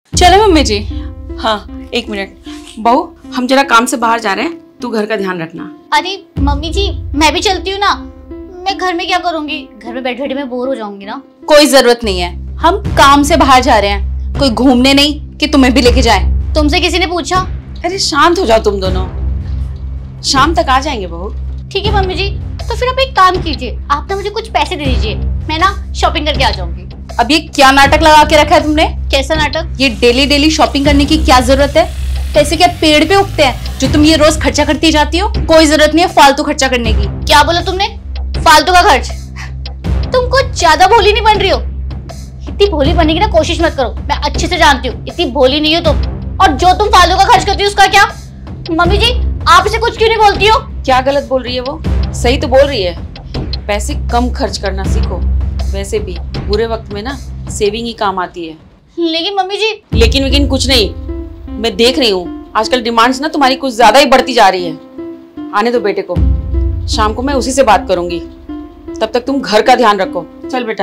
चलो मम्मी जी। हाँ एक मिनट बहू, हम जरा काम से बाहर जा रहे हैं, तू घर का ध्यान रखना। अरे मम्मी जी मैं भी चलती हूँ ना, मैं घर में क्या करूँगी, घर में बैठे बैठे मैं बोर हो जाऊंगी ना। कोई जरूरत नहीं है, हम काम से बाहर जा रहे हैं, कोई घूमने नहीं कि तुम्हें भी लेके जाए। तुमसे किसी ने पूछा? अरे शांत हो जाओ तुम दोनों, शाम तक आ जाएंगे बहू। ठीक है मम्मी जी, तो फिर आप एक काम कीजिए, आप ना मुझे कुछ पैसे दे दीजिए, मैं ना शॉपिंग करके आ जाऊंगी। अब ये क्या नाटक लगा के रखा है तुमने? कैसा नाटक? ये डेली डेली शॉपिंग करने की क्या जरूरत है? पैसे क्या पेड़ पे उगते हैं जो तुम ये रोज खर्चा करती जाती हो? कोई जरूरत नहीं है फालतू खर्चा करने की। क्या बोला तुमने? फालतू का खर्च? तुम कुछ ज्यादा भोली नहीं बन रही हो? इतनी भोली बनने की ना कोशिश मत करो, मैं अच्छे से जानती हूँ इतनी भोली नहीं हो तुम। और जो तुम फालतू का खर्च करती हो उसका क्या? मम्मी जी आप इसे कुछ क्यों नहीं बोलती हो? क्या गलत बोल रही है वो? सही तो बोल रही है, पैसे कम खर्च करना सीखो। वैसे भी बुरे वक्त में ना सेविंग ही काम आती है। लेकिन मम्मी जी। लेकिन कुछ नहीं, मैं देख रही हूँ आजकल डिमांड्स ना तुम्हारी कुछ ज्यादा ही बढ़ती जा रही है। आने दो बेटे को, शाम को मैं उसी से बात करूंगी, तब तक तुम घर का ध्यान रखो। चल बेटा।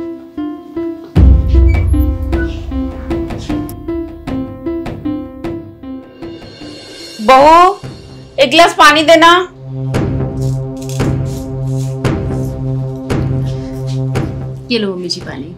बहू एक गिलास पानी देना। ये लो मम्मी जी पानी।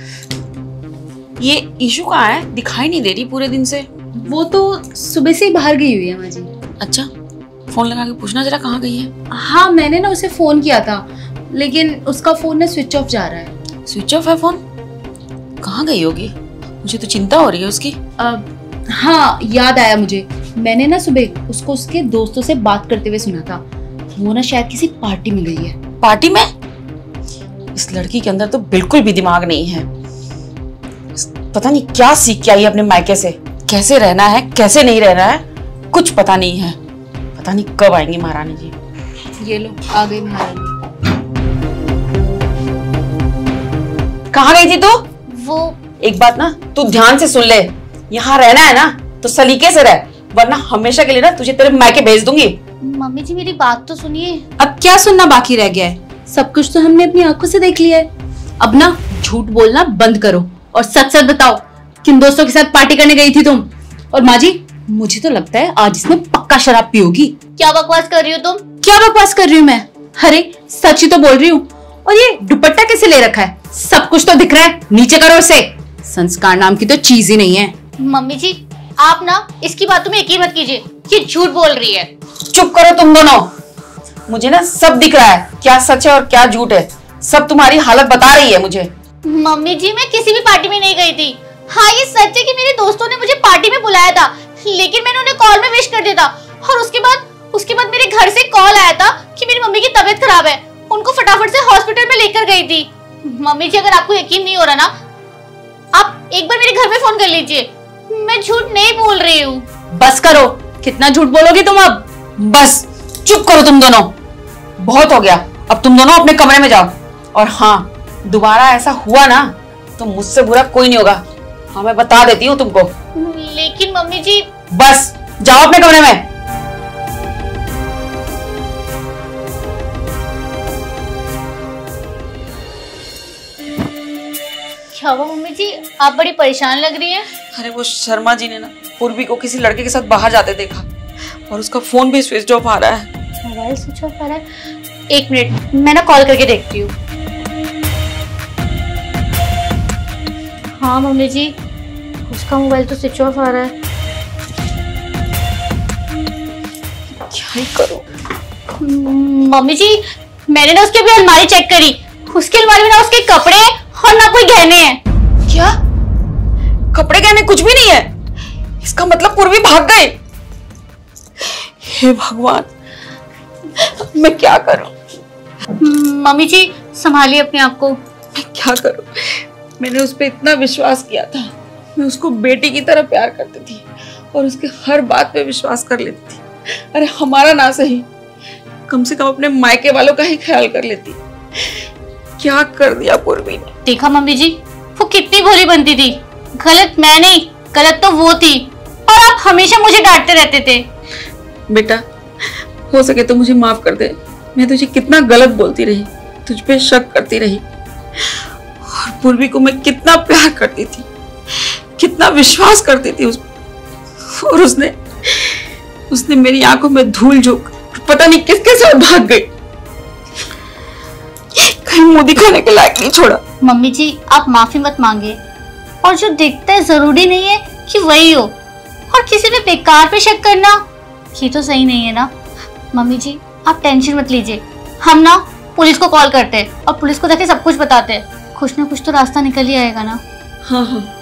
ये ईशू कहाँ है? दिखाई नहीं दे रही पूरे दिन से। वो तो सुबह से ही बाहर गई हुई है माँ जी। अच्छा, फोन लगा के पूछना जरा कहाँ गई है। हाँ मैंने ना उसे फोन किया था, लेकिन उसका फोन ना स्विच ऑफ जा रहा है। स्विच ऑफ है फोन? कहाँ गई होगी? मुझे तो चिंता हो रही है उसकी। हाँ याद आया मुझे, मैंने ना सुबह उसको उसके दोस्तों से बात करते हुए सुना था। वो ना शायद किसी पार्टी में गई है। पार्टी में? इस लड़की के अंदर तो बिल्कुल भी दिमाग नहीं है। पता नहीं क्या सीख के आई है अपने मायके से, कैसे रहना है कैसे नहीं रहना है कुछ पता नहीं है। पता नहीं कब आएंगी महारानी जी। ये लो आ गई महारानी। कहाँ गई थी तू? वो एक बात ना तू ध्यान से सुन ले, यहाँ रहना है ना तो सलीके से रह, वरना हमेशा के लिए ना तुझे तेरे मायके भेज दूंगी। मम्मी जी मेरी बात तो सुनिए। अब क्या सुनना बाकी रह गया है? सब कुछ तो हमने अपनी आंखों से देख लिया है। अब ना झूठ बोलना बंद करो और सच सच बताओ, किन दोस्तों के साथ पार्टी करने गई थी तुम? और माँ जी मुझे तो लगता है आज इसमें पक्का शराब पी होगी। क्या बकवास कर रही हो तुम? क्या बकवास कर रही हूँ मैं? अरे सच ही तो बोल रही हूँ। और ये दुपट्टा कैसे ले रखा है? सब कुछ तो दिख रहा है, नीचे करो इसे। संस्कार नाम की तो चीज ही नहीं है। मम्मी जी आप ना इसकी बातों में यकीन मत कीजिए, ये झूठ बोल रही है। चुप करो तुम दोनों, मुझे ना सब दिख रहा है, क्या सच है और क्या झूठ है। सब तुम्हारी हालत बता रही है मुझे। मम्मी जी मैं किसी भी पार्टी में नहीं गई थी। हाँ ये सच है कि मेरे दोस्तों ने मुझे पार्टी में बुलाया था, लेकिन मैंने उन्हें कॉल में विश कर दिया था। और उसके बाद मेरे घर से कॉल आया था कि मेरी मम्मी की तबीयत खराब है, उनको फटाफट से हॉस्पिटल में लेकर गई थी। मम्मी जी अगर आपको यकीन नहीं हो रहा ना, आप एक बार मेरे घर में फोन कर लीजिए, मैं झूठ नहीं बोल रही हूँ। बस करो, कितना झूठ बोलोगी तुम अब? बस चुप करो तुम दोनों, बहुत हो गया। अब तुम दोनों अपने कमरे में जाओ। और हाँ दोबारा ऐसा हुआ ना तो मुझसे बुरा कोई नहीं होगा, हाँ मैं बता देती हूँ तुमको। लेकिन मम्मी जी। बस जाओ अपने कमरे में। क्या हुआ मम्मी जी, आप बड़ी परेशान लग रही हैं। अरे वो शर्मा जी ने ना पूर्वी को किसी लड़के के साथ बाहर जाते देखा और उसका फोन भी स्विच ऑफ आ रहा है। मोबाइल स्विच ऑफ आ रहा है? एक मिनट मैं ना कॉल करके देखती हूँ। हाँ मम्मी जी उसका मोबाइल तो स्विच ऑफ आ रहा है। क्या ही करूं? मम्मी जी मैंने ना उसकी अभी अलमारी चेक करी, उसकी अलमारी में ना उसके कपड़े और ना कोई गहने हैं। क्या? कपड़े गहने कुछ भी नहीं है? इसका मतलब पूर्वी भाग गए। हे भगवान मैं क्या करूं? मम्मी जी संभालिए अपने आप को। मैं क्या करूं? मैंने उस पर इतना विश्वास किया था, मैं उसको बेटी की तरह प्यार करती थी और उसके हर बात पे विश्वास कर लेती थी। अरे हमारा ना सही, कम से कम अपने मायके वालों का ही ख्याल कर लेती। क्या कर दिया पूर्वी ने। देखा मम्मी जी वो कितनी भोली बनती थी। गलत मैं नहीं, गलत तो वो थी, और आप हमेशा मुझे डांटते रहते थे। बेटा हो सके तो मुझे माफ कर दे, मैं तुझे कितना गलत बोलती रही, तुझ पे शक करती रही, और पूर्वी को मैं कितना प्यार करती थी। कितना विश्वास करती थी उसमें, और उसने मेरी आंखों में धूल झोंक पता नहीं किसके साथ भाग गई। कहीं मुंह दिखाने के लायक नहीं छोड़ा। मम्मी जी आप माफी मत मांगे, और जो दिखता है जरूरी नहीं है कि वही हो, और किसी पे बेकार पे शक करना ये तो सही नहीं है ना। मम्मी जी आप टेंशन मत लीजिए, हम ना पुलिस को कॉल करते हैं और पुलिस को जाके सब कुछ बताते हैं, कुछ ना कुछ तो रास्ता निकल ही आएगा ना। हाँ हाँ